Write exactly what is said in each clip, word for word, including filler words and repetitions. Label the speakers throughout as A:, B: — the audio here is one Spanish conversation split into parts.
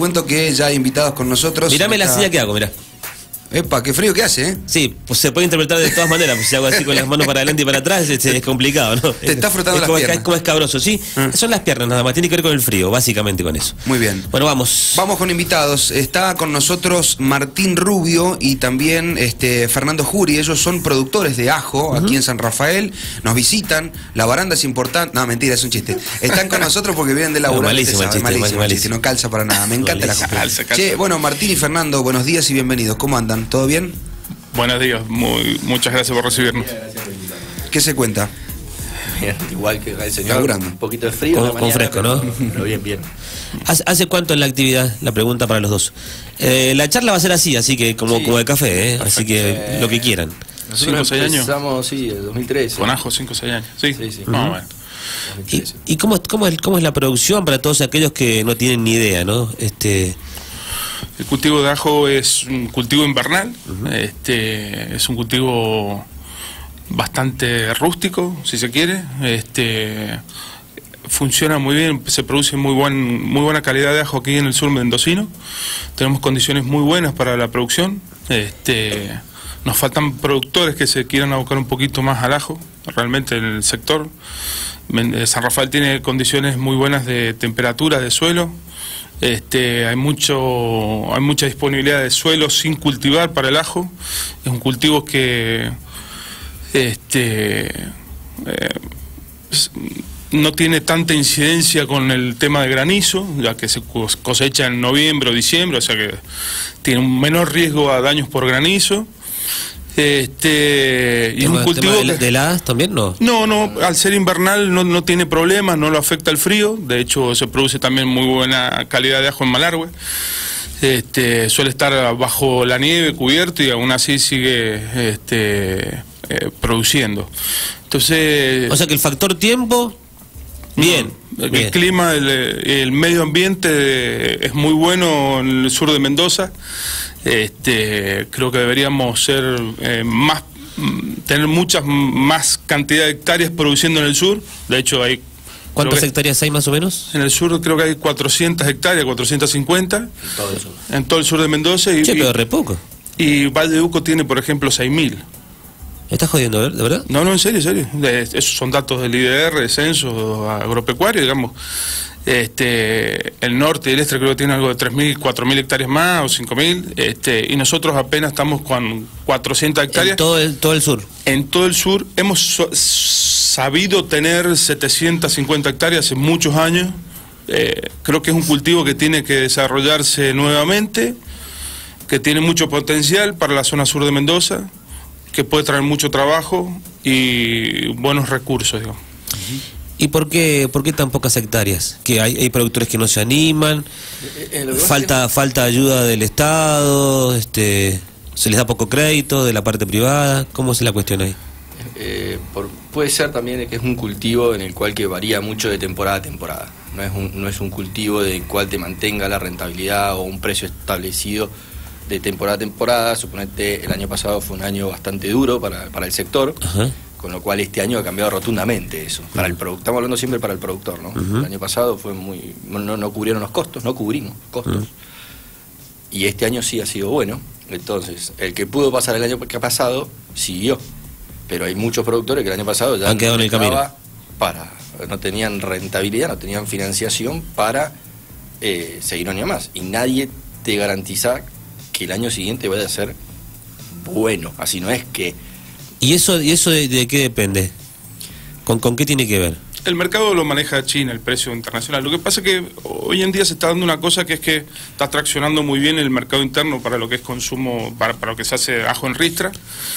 A: cuento que ya hay invitados con nosotros.
B: Mirame la silla que hago, mirá.
A: Epa, qué frío que hace, ¿eh?
B: Sí, pues se puede interpretar de todas maneras. Pues si hago así con las manos para adelante y para atrás, es, es complicado, ¿no?
A: Te está frotando
B: es
A: las
B: como,
A: piernas.
B: Es como escabroso, sí. Ah. Son las piernas nada más, tiene que ver con el frío, básicamente con eso.
A: Muy bien.
B: Bueno, vamos.
A: Vamos con invitados. Está con nosotros Martín Rubio y también este Fernando Jury. Ellos son productores de ajo uh-huh. aquí en San Rafael. Nos visitan. La baranda es importante. No, mentira, es un chiste. Están con nosotros porque vienen de laburar.
B: No, malísimo, el chiste,
A: malísimo,
B: malísimo.
A: chiste. No calza para nada. Me encanta la cosa.
C: Calza, calza.
A: Che, bueno, Martín y Fernando, buenos días y bienvenidos. ¿Cómo andan? ¿Todo bien?
C: Buenos días, muy, muchas gracias por recibirnos.
A: ¿Qué se cuenta?
D: Bien, igual que el señor,
A: Laburando.
D: un poquito de frío.
B: Con,
D: mañana,
B: con fresco,
D: pero,
B: ¿no?
D: Pero bien, bien.
B: ¿Hace, ¿Hace cuánto en la actividad? La pregunta para los dos. Eh, la charla va a ser así, así que como, sí. como de café, ¿eh? Así que eh, lo que quieran.
C: ¿cinco o seis años?
D: Empezamos, sí, en dos mil trece.
C: Con ajo, cinco o seis años. Sí, sí, sí. No,
B: uh-huh.
C: bueno.
B: ¿Y, y cómo, cómo, es, cómo es la producción para todos aquellos que no tienen ni idea, ¿no? Este...
C: El cultivo de ajo es un cultivo invernal, uh-huh. este, es un cultivo bastante rústico, si se quiere, este, funciona muy bien, se produce muy, buen, muy buena calidad de ajo aquí en el sur mendocino, tenemos condiciones muy buenas para la producción, este, nos faltan productores que se quieran abocar un poquito más al ajo, realmente en el sector. San Rafael tiene condiciones muy buenas de temperatura de suelo. Este, hay mucho, hay mucha disponibilidad de suelo sin cultivar para el ajo. Es un cultivo que este, eh, no tiene tanta incidencia con el tema de granizo, ya que se cosecha en noviembre o diciembre, o sea que tiene un menor riesgo a daños por granizo. Este, y es un cultivo
B: de,
C: que,
B: de heladas también no.
C: No, no, al ser invernal no, no tiene problemas, no lo afecta el frío, de hecho se produce también muy buena calidad de ajo en Malargüe. Este, suele estar bajo la nieve, cubierto, y aún así sigue este, eh, produciendo. Entonces,
B: o sea que el factor tiempo, bien.
C: No, el
B: bien.
C: clima, el, el medio ambiente es muy bueno en el sur de Mendoza. Este, creo que deberíamos ser eh, más, tener muchas más cantidad de hectáreas produciendo en el sur. De hecho hay...
B: ¿Cuántas hectáreas hay más o menos?
C: En el sur creo que hay cuatrocientas hectáreas, cuatrocientas cincuenta. En
D: todo el sur.
C: En todo el sur de Mendoza. Y,
B: che, pero re poco.
C: Y Valdeduco tiene, por ejemplo, seis mil.
B: ¿Me estás jodiendo, de verdad?
C: No, no, en serio, en serio. De, esos son datos del I D R, de censo agropecuario, digamos. Este, el norte y el este creo que tiene algo de tres mil, cuatro mil hectáreas más o cinco mil, este, y nosotros apenas estamos con cuatrocientas hectáreas.
B: ¿En todo el, todo el sur?
C: En todo el sur. Hemos so sabido tener setecientas cincuenta hectáreas hace muchos años. Eh, creo que es un cultivo que tiene que desarrollarse nuevamente, que tiene mucho potencial para la zona sur de Mendoza, que puede traer mucho trabajo y buenos recursos, digamos.
B: ¿Y por qué, por qué tan pocas hectáreas? ¿Que hay, hay productores que no se animan?
D: Eh, eh,
B: ¿Falta,
D: que...
B: falta ayuda del Estado? Este, ¿Se les da poco crédito de la parte privada? ¿Cómo es la cuestión ahí?
D: Eh, por, puede ser también que es un cultivo en el cual que varía mucho de temporada a temporada. No es un, no es un cultivo del cual te mantenga la rentabilidad o un precio establecido de temporada a temporada. Suponete, el año pasado fue un año bastante duro para, para el sector. Ajá. Con lo cual este año ha cambiado rotundamente eso. Para el produ estamos hablando siempre para el productor, ¿no? Uh-huh. El año pasado fue muy no, no cubrieron los costos, no cubrimos costos. Uh-huh. Y este año sí ha sido bueno. Entonces, el que pudo pasar el año que ha pasado, siguió. Pero hay muchos productores que el año pasado ya
B: han quedado en el camino.
D: Para, no tenían rentabilidad, no tenían financiación para eh, seguir un año más. Y nadie te garantiza que el año siguiente vaya a ser bueno. Así no es que...
B: ¿Y eso, y eso de, de qué depende? ¿Con, ¿Con qué tiene que ver?
C: El mercado lo maneja China, el precio internacional. Lo que pasa es que hoy en día se está dando una cosa que es que está traccionando muy bien el mercado interno para lo que es consumo, para, para lo que se hace ajo en ristra.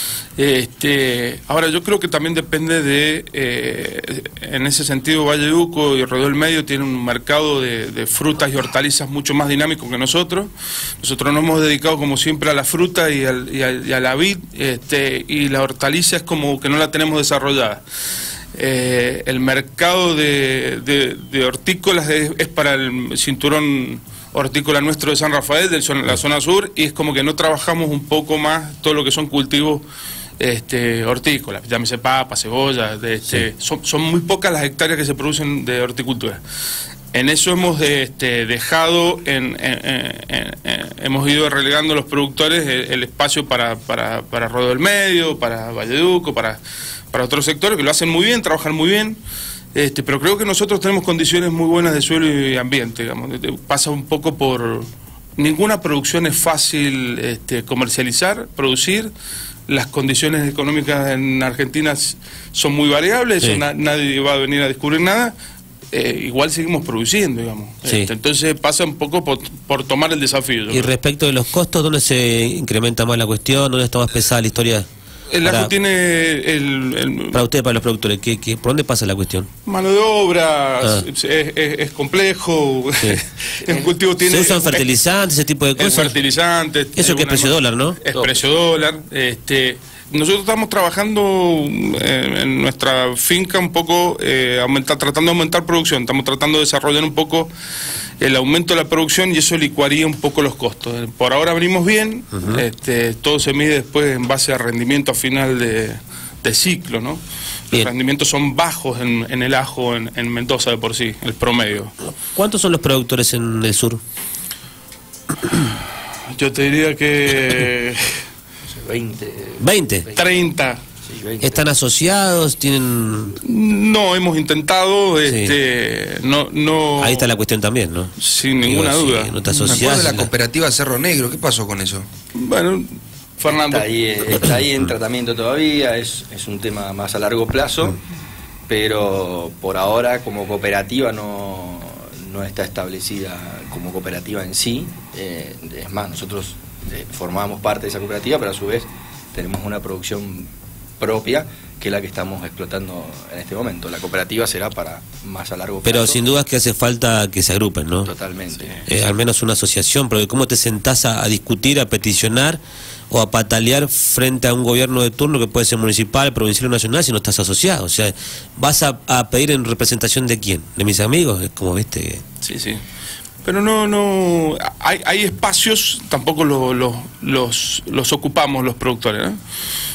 C: Este, ahora yo creo que también depende de, eh, en ese sentido Valleduco y Rodeo del Medio tienen un mercado de, de frutas y hortalizas mucho más dinámico que nosotros. Nosotros nos hemos dedicado como siempre a la fruta y, al, y, a, y a la vid, este, y la hortaliza es como que no la tenemos desarrollada. Eh, el mercado de, de, de hortícolas es, es para el cinturón hortícola nuestro de San Rafael, de la zona sur, y es como que no trabajamos un poco más todo lo que son cultivos este, hortícolas, llámese papa, cebolla, de este, sí. son, son muy pocas las hectáreas que se producen de horticultura. En eso hemos este, dejado, en, en, en, en, en- hemos ido relegando a los productores el, el espacio para, para, para Rodeo del Medio, para Valleduco, para, para otros sectores que lo hacen muy bien, trabajan muy bien, este, pero creo que nosotros tenemos condiciones muy buenas de suelo y ambiente, digamos. Pasa un poco por... Ninguna producción es fácil este, comercializar, producir. Las condiciones económicas en Argentina s- son muy variables,
B: Sí.
C: eso na- nadie va a venir a descubrir nada. Eh, igual seguimos produciendo, digamos.
B: Sí.
C: Este, entonces pasa un poco por, por tomar el desafío. yo
B: Y
C: creo.
B: respecto de los costos, ¿dónde se incrementa más la cuestión? ¿Dónde está más pesada la historia?
C: El ajo
B: Para,
C: tiene el, el-
B: para ustedes, para los productores, ¿qué, qué, ¿por dónde pasa la cuestión?
C: mano de obra,
B: Ah.
C: es, es- es complejo,
B: Sí.
C: el cultivo tiene...
B: ¿Se usan fertilizantes, ese tipo de
C: El
B: cosas?
C: fertilizante.
B: Eso que es
C: alguna-
B: precio dólar, ¿no?
C: Es precio dólar. Este, nosotros estamos trabajando en, en nuestra finca un poco, eh, aumentar, tratando de aumentar producción. Estamos tratando de desarrollar un poco el aumento de la producción y eso licuaría un poco los costos. Por ahora venimos bien, este, todo se mide después en base a rendimiento a final de, de ciclo, ¿no? Los
B: Bien.
C: rendimientos son bajos en, en el ajo, en, en Mendoza de por sí, el promedio.
B: ¿Cuántos son los productores en el sur?
C: Yo te diría que
D: veinte.
B: ¿veinte?
C: treinta.
D: Sí, veinte.
B: ¿Están asociados? ¿Tienen...?
C: No, hemos intentado,
B: Sí.
C: este, no, no,
B: Ahí está la cuestión también, ¿no?
C: sin ninguna
B: Digo,
C: duda.
B: sí, no te
A: Me acuerdo
B: asociás.
A: de la
B: la-
A: cooperativa Cerro Negro, ¿qué pasó con eso?
C: Bueno, Fernando,
D: Está ahí, eh, está ahí en tratamiento todavía, es, es un tema más a largo plazo, pero por ahora como cooperativa no, no está establecida como cooperativa en sí. Eh, es más, nosotros eh, formamos parte de esa cooperativa, pero a su vez tenemos una producción propia que es la que estamos explotando en este momento. La cooperativa será para más a largo plazo.
B: Pero sin dudas que hace falta que se agrupen, ¿no?
D: Totalmente.
B: Eh, al menos una asociación, porque ¿cómo te sentás a, a discutir, a peticionar o a patalear frente a un gobierno de turno que puede ser municipal, provincial o nacional si no estás asociado? O sea, ¿vas a, a pedir en representación de quién? ¿De mis amigos? Es como, viste, que...
C: sí, sí. Pero no, no, hay, hay espacios, tampoco lo- lo- los, los ocupamos los productores, ¿no?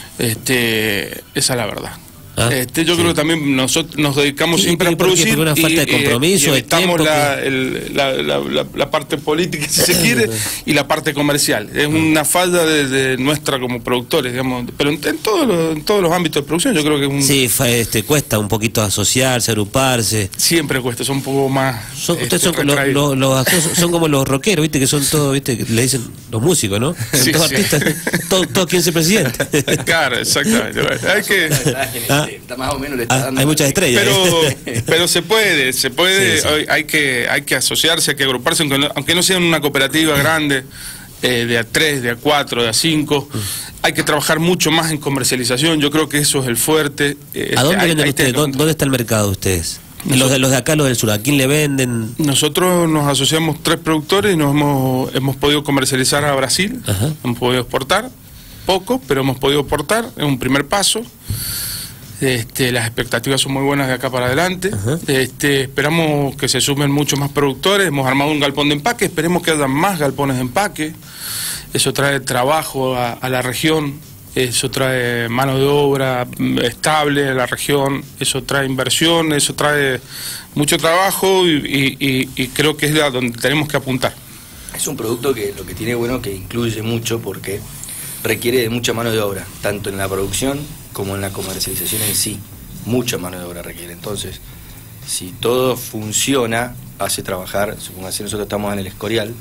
C: Este, esa es la verdad.
B: Ah,
C: este, yo
B: sí.
C: creo que también nosotros nos dedicamos
B: ¿Y-
C: siempre
B: y
C: a
B: por qué?
C: producir
B: ¿Por una falta de
C: y- y-
B: compromiso,
C: y
B: de
C: evitamos
B: tiempo
C: la,
B: que-
C: el- la, la- la- la parte política, si se quiere, y la parte comercial. Es una falla de, de nuestra como productores, digamos, pero en, en todos los, en todos los ámbitos de producción yo creo que es un,
B: Sí, fa- este, cuesta un poquito asociarse, agruparse.
C: siempre cuesta, son un poco más...
B: Son,
C: este,
B: ustedes son, los,
C: retraídos.
B: los- los actores son como los rockeros, ¿viste? Que son todos, ¿viste? Que le dicen los músicos, ¿no?
C: Sí,
B: todos
C: sí.
B: artistas, todos todo quieren ser presidente.
C: Claro, exactamente. Bueno, hay que...
B: Ah.
D: Está más o menos le está
B: Ah,
D: dando-
B: hay muchas estrellas.
C: Pero,
B: ¿eh?
C: pero se puede, se puede,
B: Sí, sí.
C: Hay, hay que hay que asociarse, hay que agruparse, aunque no, aunque no sea una cooperativa grande, eh, de a tres, de a cuatro, de a cinco, hay que trabajar mucho más en comercialización, yo creo que eso es el fuerte. eh,
B: ¿A dónde
C: hay-
B: venden
C: hay
B: ustedes?
C: que-
B: ¿Dónde, dónde está el mercado de ustedes? Los
C: Nosotros-
B: de, los de acá, los del sur, ¿a quién le venden?
C: Nosotros nos asociamos tres productores y nos hemos, hemos podido comercializar a Brasil,
B: Ajá.
C: hemos podido exportar, poco, pero hemos podido exportar, es un primer paso. Este, las expectativas son muy buenas de acá para adelante.
B: Ajá.
C: Este, esperamos que se sumen muchos más productores. Hemos armado un galpón de empaque, esperemos que haya más galpones de empaque. Eso trae trabajo a, a la región, eso trae mano de obra mm, estable a la región, eso trae inversión, eso trae mucho trabajo y, y- y- y creo que es a donde tenemos que apuntar.
D: Es un producto que lo que tiene bueno que incluye mucho porque requiere de mucha mano de obra, tanto en la producción como en la comercialización en sí. Mucha mano de obra requiere. Entonces, si todo funciona, hace trabajar, supongamos nosotros estamos en el Escorial,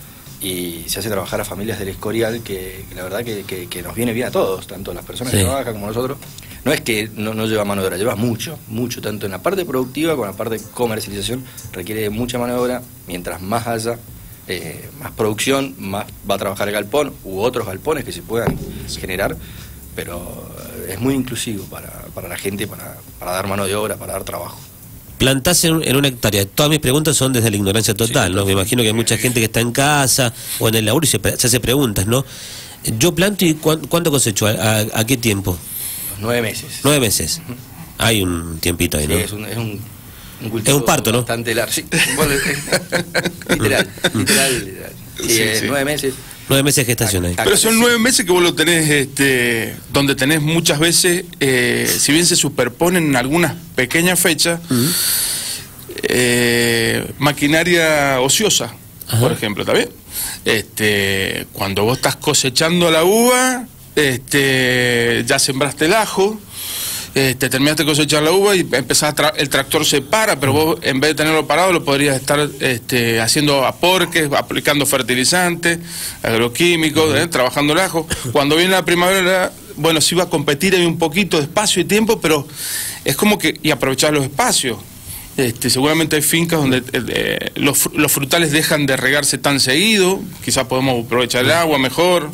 D: y se hace trabajar a familias del Escorial, que, que la verdad que, que- que nos viene bien a todos, tanto las personas
B: Sí.
D: que trabajan como nosotros. No es que no, no lleva mano de obra, lleva mucho, mucho, tanto en la parte productiva como en la parte de comercialización, requiere de mucha mano de obra. Mientras más haya, eh, más producción, más va a trabajar el galpón u otros galpones que se puedan generar, pero eh, es muy inclusivo para, para la gente, para, para dar mano de obra, para dar trabajo.
B: Plantás en, en una hectárea. Todas mis preguntas son desde la ignorancia total,
D: Sí,
B: ¿no? Me imagino que hay mucha gente que está en casa o en el laburo y se, pre- se hace preguntas, ¿no? Yo planto y ¿cuán- ¿cuánto cosecho? ¿A, a- a qué tiempo?
D: Los nueve meses.
B: Nueve meses. Hay un tiempito ahí,
D: Sí,
B: ¿no?
D: es un, es un, un cultivo
B: Es un parto, ¿no?
D: bastante largo. Sí, bueno, literal, literal, literal. Sí,
C: Sí,
D: eh,
C: sí.
D: nueve meses.
B: Nueve meses de gestación ahí.
C: Pero son nueve meses que vos lo tenés, este, donde tenés muchas veces, eh, si bien se superponen en algunas pequeñas fechas, eh, maquinaria ociosa, Ajá. por ejemplo, ¿está bien? Este, cuando vos estás cosechando la uva, este, ya sembraste el ajo, eh, te terminaste de cosechar la uva y empezás a tra el tractor se para, pero vos en vez de tenerlo parado lo podrías estar este, haciendo aporques, aplicando fertilizantes, agroquímicos, eh, trabajando el ajo. Cuando viene la primavera, bueno, sí va a competir ahí un poquito de espacio y tiempo, pero es como que, y aprovechar los espacios. Este, seguramente hay fincas donde eh, los, los frutales dejan de regarse tan seguido, quizás podemos aprovechar el agua mejor.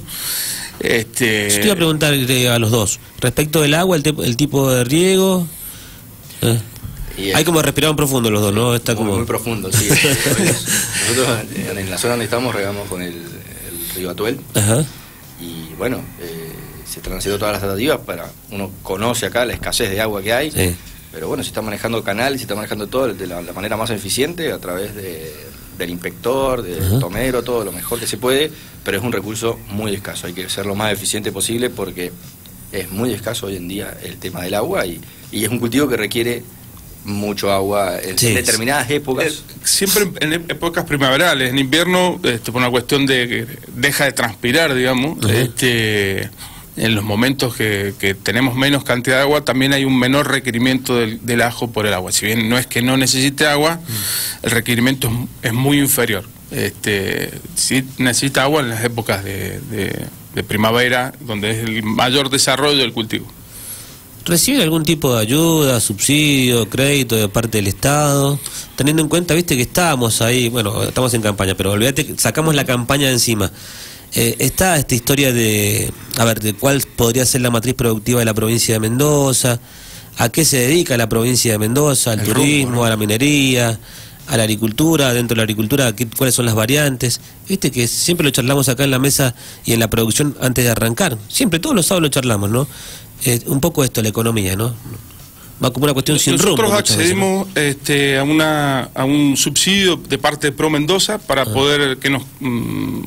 C: Este...
B: Yo te iba a preguntar eh, a los dos, respecto del agua, el, el tipo de riego. Eh.
D: El...
B: Hay como respirar profundo los dos, ¿no? Está
D: muy,
B: como...
D: muy profundo, sí. Nosotros en la zona donde estamos regamos con el, el río Atuel. Ajá. Y bueno, eh, se transitó todas las tratativas para... Uno conoce acá la escasez de agua que hay, sí. Pero bueno, se está manejando canales, se está manejando todo de la, la manera más eficiente a través de... del inspector, del uh-huh. tomero, todo lo mejor que se puede, pero es un recurso muy escaso, hay que ser lo más eficiente posible porque es muy escaso hoy en día el tema del agua y, y es un cultivo que requiere mucho agua en, sí. en determinadas épocas.
C: Eh, siempre en épocas primaverales, en invierno, este, por una cuestión de que deja de transpirar, digamos, uh-huh. este... en los momentos que, que tenemos menos cantidad de agua, también hay un menor requerimiento del, del ajo por el agua. Si bien no es que no necesite agua, mm. el requerimiento es, es muy inferior. Este, sí necesita agua en las épocas de, de, de primavera, donde es el mayor desarrollo del cultivo.
B: ¿Reciben algún tipo de ayuda, subsidio, crédito de parte del Estado? Teniendo en cuenta, viste, que estábamos ahí, bueno, estamos en campaña, pero olvídate que sacamos la campaña de encima. Eh, está esta historia de, a ver, de cuál podría ser la matriz productiva de la provincia de Mendoza, a qué se dedica la provincia de Mendoza, al El turismo, rumbo, ¿no? a la minería, a la agricultura, dentro de la agricultura, qué, cuáles son las variantes. Viste que siempre lo charlamos acá en la mesa y en la producción antes de arrancar, siempre todos los sábados lo charlamos, ¿no? Eh, un poco esto, la economía, ¿no? Va como una cuestión sin rumbo.
C: Nosotros accedimos veces, ¿no? este, a, una, a un subsidio de parte de Pro Mendoza para ah. poder que nos... Mm,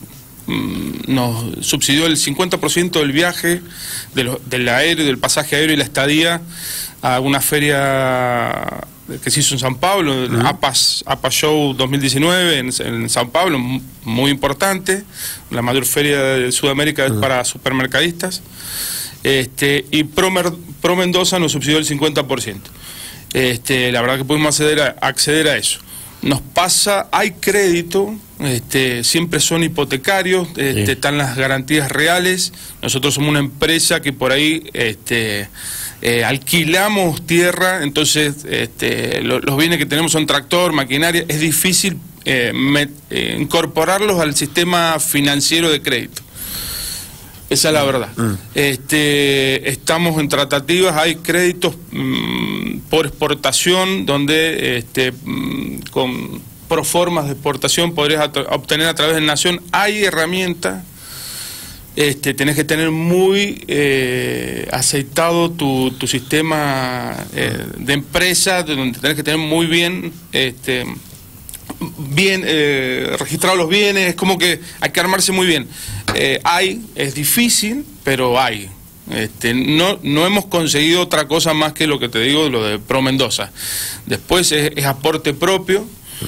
C: nos subsidió el cincuenta por ciento del viaje, de lo, del aéreo, del pasaje aéreo y la estadía a una feria que se hizo en San Pablo, el uh-huh. APAS, APAS Show dos mil diecinueve en, en San Pablo, muy importante, la mayor feria de Sudamérica uh-huh. para supermercadistas, este, y Pro, Pro Mendoza nos subsidió el cincuenta por ciento. Este, la verdad que pudimos acceder a, acceder a eso. Nos pasa, hay crédito, este, siempre son hipotecarios, este, sí. están las garantías reales. Nosotros somos una empresa que por ahí este, eh, alquilamos tierra, entonces este, lo, los bienes que tenemos son tractor, maquinaria, es difícil eh, met, eh, incorporarlos al sistema financiero de crédito. Esa es la verdad. Mm. Este, estamos en tratativas, hay créditos mmm, por exportación, donde este, mmm, con proformas de exportación podrías obtener a través de Nación. Hay herramientas, este, tenés que tener muy eh, aceitado tu, tu sistema eh, de empresa, donde tenés que tener muy bien... Este, bien eh, registrados los bienes, es como que hay que armarse muy bien. Eh, hay, es difícil, pero hay. Este, no, no hemos conseguido otra cosa más que lo que te digo, lo de Pro Mendoza. Después es, es aporte propio,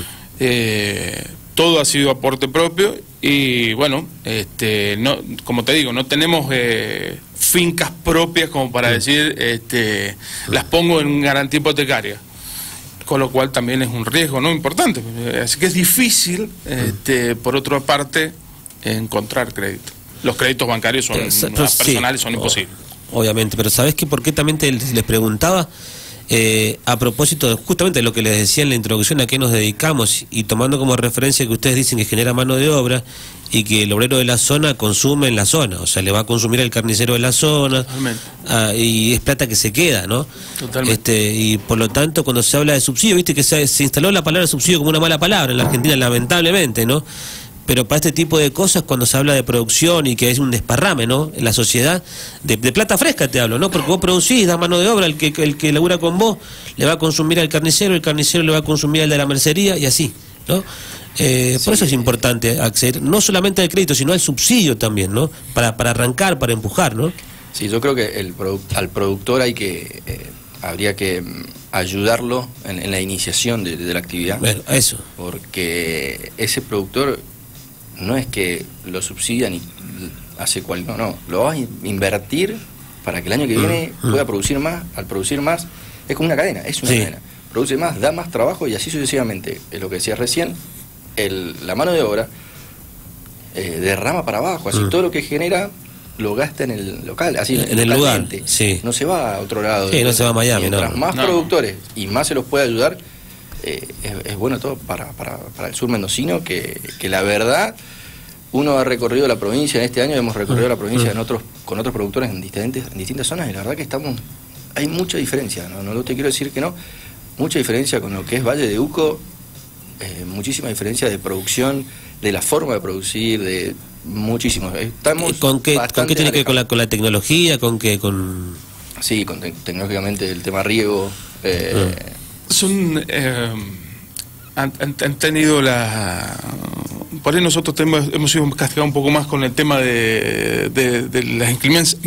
C: eh, todo ha sido aporte propio y bueno, este, no, como te digo, no tenemos eh, fincas propias como para decir, este, las pongo en garantía hipotecaria. Con lo cual también es un riesgo no importante, así que es difícil, este, por otra parte, encontrar crédito. Los créditos bancarios son, pero, pero, personales sí, son imposibles.
B: Obviamente, pero ¿sabés qué? ¿Por qué también te, les preguntaba? Eh, a propósito de justamente lo que les decía en la introducción, a qué nos dedicamos, y tomando como referencia que ustedes dicen que genera mano de obra y que el obrero de la zona consume en la zona, o sea, le va a consumir el carnicero de la zona, ah, y es plata que se queda, ¿no? Totalmente. Este, y por lo tanto, cuando se habla de subsidio, viste que se, se instaló la palabra subsidio como una mala palabra en la Argentina, lamentablemente, ¿no? Pero para este tipo de cosas, cuando se habla de producción y que es un desparrame, ¿no? En la sociedad, de, de plata fresca te hablo, ¿no? Porque vos producís, da mano de obra, el que, el que labura con vos le va a consumir al carnicero, el carnicero le va a consumir al de la mercería y así, ¿no? Eh, sí. Por eso es importante acceder, no solamente al crédito, sino al subsidio también, ¿no? Para, para arrancar, para empujar, ¿no?
D: Sí, yo creo que el produ al productor hay que... Eh, habría que ayudarlo en, en la iniciación de, de la actividad.
B: Bueno, eso.
D: Porque ese productor no es que lo subsidian y hace cual, no, no, lo vas a invertir para que el año que viene mm, pueda mm. producir más. Al producir más, es como una cadena, es una sí. cadena. Produce más, da más trabajo y así sucesivamente. Es lo que decías recién, el, la mano de obra eh, derrama para abajo, así mm. todo lo que genera lo gasta en el local, así
B: en el lugar, sí.
D: No se va a otro lado.
B: Sí, no se va a Miami,
D: Mientras
B: no.
D: más
B: no.
D: productores y más se los puede ayudar, eh, es, es bueno todo para, para, para el sur mendocino, que, que la verdad, uno ha recorrido la provincia, en este año hemos recorrido mm. la provincia en otros, con otros productores en distintas, en distintas zonas, y la verdad que estamos, hay mucha diferencia, no, no te quiero decir que no, mucha diferencia con lo que es Valle de Uco, eh, muchísima diferencia de producción, de la forma de producir, de muchísimo. Estamos
B: ¿Con qué, ¿con qué tiene que ver con la, con la tecnología? ¿Con qué? Con...
D: Sí, con te tecnológicamente el tema riego. Eh...
C: Son, eh, han, han tenido la... Por ahí nosotros tenemos, hemos sido castigados un poco más con el tema de, de, de las inclemencias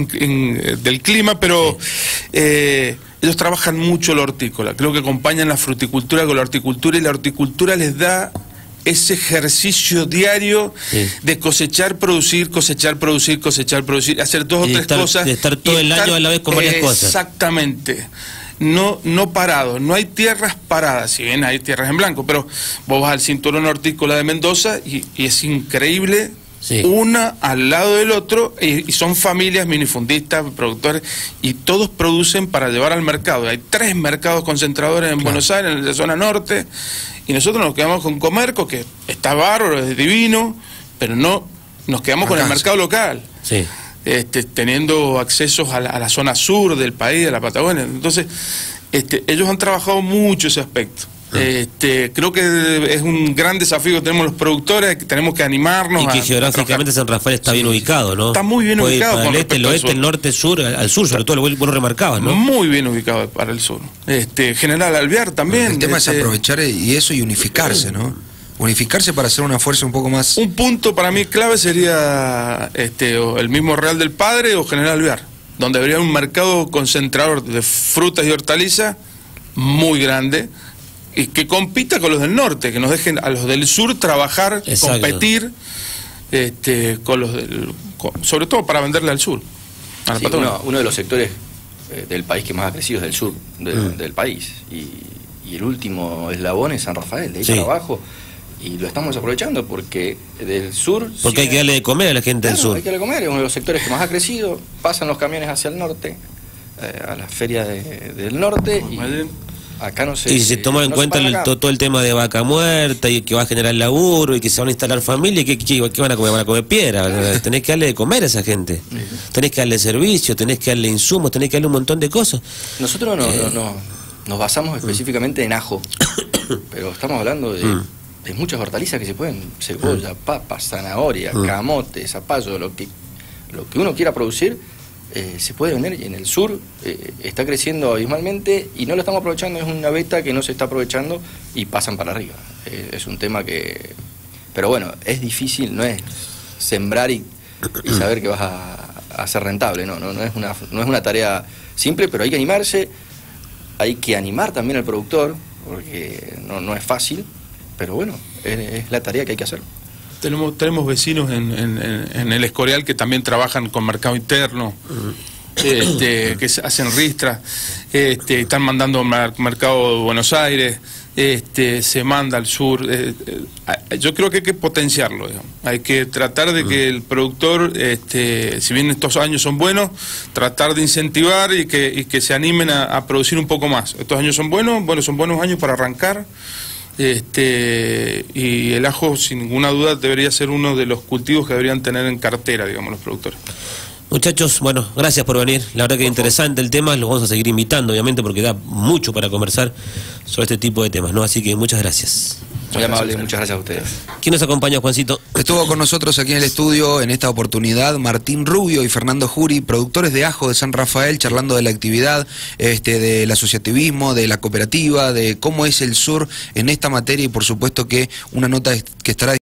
C: del clima, pero sí. eh, ellos trabajan mucho la hortícola. Creo que acompañan la fruticultura con la horticultura, y la horticultura les da ese ejercicio diario sí. de cosechar, producir, cosechar, producir, cosechar, producir, hacer dos y o tres
B: estar,
C: cosas.
B: De estar todo el estar, año a la vez con varias
C: eh,
B: cosas.
C: Exactamente. No, no parado, no hay tierras paradas, si bien hay tierras en blanco, pero vos vas al cinturón hortícola de Mendoza y, y es increíble, sí. una al lado del otro, y, y son familias minifundistas, productores, y todos producen para llevar al mercado. Hay tres mercados concentradores en claro. Buenos Aires, en la zona norte, y nosotros nos quedamos con Comerco, que está bárbaro, es divino, pero no nos quedamos Alcanza. con el mercado local. Sí. Este, teniendo accesos a la, a la zona sur del país, a la Patagonia. Entonces, este, ellos han trabajado mucho ese aspecto. Este, creo que es un gran desafío que tenemos los productores, que tenemos que animarnos.
B: Y que
C: a,
B: geográficamente
C: a
B: San Rafael está bien ubicado, ¿no?
C: Está muy bien
B: Puede
C: ubicado.
B: Para el este, el oeste, el norte, sur, al sur, sobre todo, lo vos lo remarcabas, ¿no?
C: Muy bien ubicado para el sur. Este, General Alvear también.
A: El tema
C: este,
A: es aprovechar y eso y unificarse, ¿no? Unificarse para hacer una fuerza un poco más...
C: Un punto para mí clave sería este, o el mismo Real del Padre o General Alvear, donde habría un mercado concentrador de frutas y hortalizas muy grande, y que compita con los del norte, que nos dejen a los del sur trabajar, exacto. competir este, con los del, con, sobre todo para venderle al sur.
D: Sí, uno, uno de los sectores eh, del país que más ha crecido es el sur de, mm. del país, y, y el último eslabón es San Rafael, de ahí sí. para abajo. Y lo estamos aprovechando porque del sur...
B: Porque hay que darle de comer a la gente
D: claro,
B: del sur.
D: Hay que darle de comer, es uno de los sectores que más ha crecido. Pasan los camiones hacia el norte, eh, a la feria de, del norte, y acá no se...
B: Y si se toma en no cuenta el, todo, todo el tema de vaca muerta, y que va a generar laburo, y que se van a instalar familias, ¿qué, qué, qué van a comer? Van a comer piedra. Tenés que darle de comer a esa gente. Tenés que darle servicio, tenés que darle insumos, tenés que darle un montón de cosas.
D: Nosotros no,
B: eh,
D: no, no, nos basamos específicamente en ajo, pero estamos hablando de... Mm. Hay muchas hortalizas que se pueden, cebolla, papa, zanahoria, mm. camote, zapallo, lo que, lo que uno quiera producir, eh, se puede vender, y en el sur eh, está creciendo abismalmente y no lo estamos aprovechando, es una beta que no se está aprovechando y pasan para arriba. Eh, es un tema que... Pero bueno, es difícil, no es sembrar y, y saber que vas a, a ser rentable, no, no, no, es una, no es una tarea simple, pero hay que animarse, hay que animar también al productor, porque no, no es fácil. Pero bueno, es, es la tarea que hay que hacer.
C: Tenemos tenemos vecinos en, en, en el Escorial que también trabajan con mercado interno, este, que hacen ristras, este, están mandando al mercado de Buenos Aires, este, se manda al sur. Eh, eh, yo creo que hay que potenciarlo, digamos. Hay que tratar de que el productor, este, si bien estos años son buenos, tratar de incentivar y que, y que se animen a, a producir un poco más. Estos años son buenos, bueno, son buenos años para arrancar. Este, y el ajo, sin ninguna duda, debería ser uno de los cultivos que deberían tener en cartera, digamos, los productores.
B: Muchachos, bueno, gracias por venir. La verdad que es interesante el tema, los vamos a seguir invitando, obviamente, porque da mucho para conversar sobre este tipo de temas, ¿no? Así que muchas gracias.
D: Muy amable, muchas gracias a ustedes.
B: ¿Quién nos acompaña, Juancito?
A: Estuvo con nosotros aquí en el estudio en esta oportunidad Martín Rubio y Fernando Juri, productores de ajo de San Rafael, charlando de la actividad, este, del asociativismo, de la cooperativa, de cómo es el sur en esta materia, y por supuesto que una nota que estará